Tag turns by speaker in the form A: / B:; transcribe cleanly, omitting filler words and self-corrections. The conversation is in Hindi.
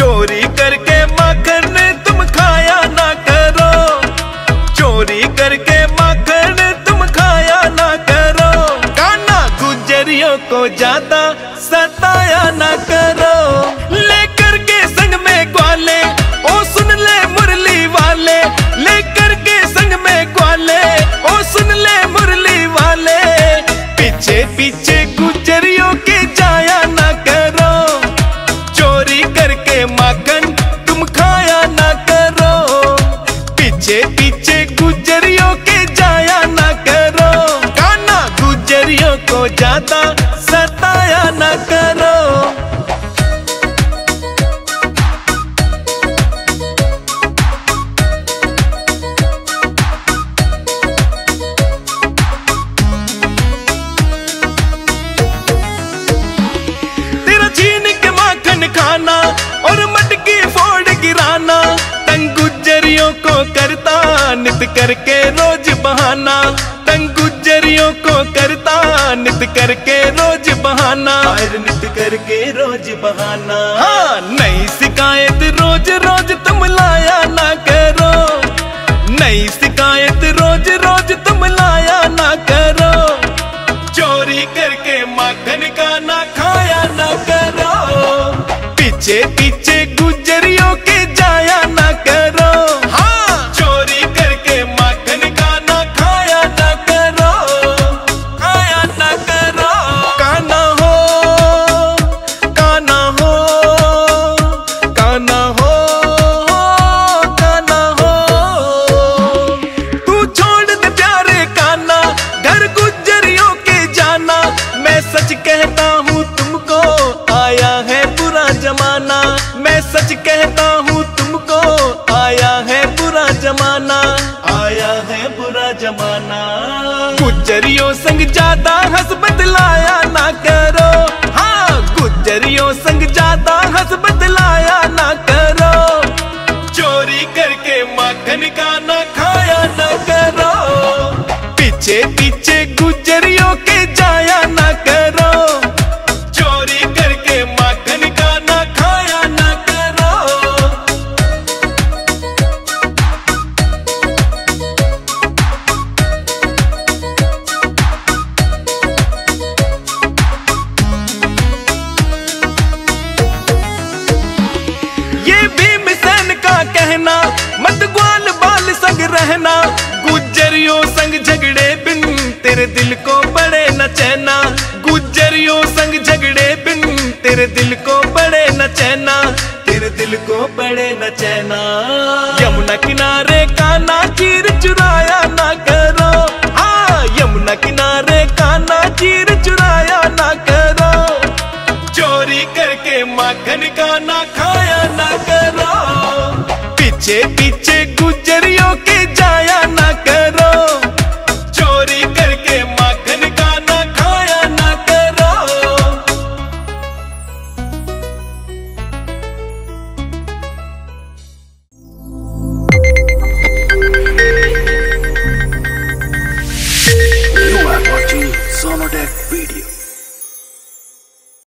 A: चोरी करके माखन तुम खाया ना करो, चोरी करके माखन तुम खाया ना करो। काना गुजरियों को ज्यादा सताया ना करो। लेकर के संग में ग्वाले, ओ सुन ले मुरली वाले, लेकर के संग में ग्वाले, ओ सुन ले मुरली वाले। पीछे पीछे गुजरियों के जाया ना करो, चोरी करके माखन तुम खाया ना करो। पीछे पीछे गुजरियों के जाया ना करो। काना गुजरियों को ज्यादा सताया ना करो। खाना और मटकी फोड़ गिराना, तंग गुजरियों को करता नित करके रोज बहाना, तंग गुजरियों को करता नित करके रोज बहाना, नित करके रोज बहाना। हाँ, नई शिकायत रोज रोज तुम लाया ना करो, नई शिकायत रोज रोज तुम लाया ना करो। चोरी करके माखन का ना खाया ना करो। पीछे पीछे गुजरियों के जाया ना करो। हाँ, चोरी करके माखन का ना खाया ना करो, खाया ना करो। काना हो, काना हो, काना हो, काना हो। तू छोड़ दे प्यारे काना, घर गुजरियों के जाना। मैं सच कहता हूँ तुमको, आया है बुरा जमाना। मैं सच कहता हूँ तुमको, आया है बुरा जमाना, आया है बुरा जमाना। गुजरियों संग ज्यादा हंस बदलाया ना करो। हाँ, गुजरियों संग ज्यादा हंस बदलाया ना करो। चोरी करके माखन का ना खाया ना करो। पीछे पीछे गुजरियों के जाया ना करो। चोरी करके माखन का ना खाया ना करो। ये भीमसेन का कहना, मत ग्वाल बाल संग रहना। गुजरियों संग झगड़े बिन तेरे दिल को बड़े न चैना। गुजरियों संग झगड़े बिन तेरे दिल को बड़े न चैना, तेरे दिल को बड़े न चैना। यमुना किनारे काना चीर चुराया ना करो। हाँ, यमुना किनारे काना चीर चुराया ना करो। चोरी करके माखन का ना खाया ना करो। पीछे पीछे गुजरियों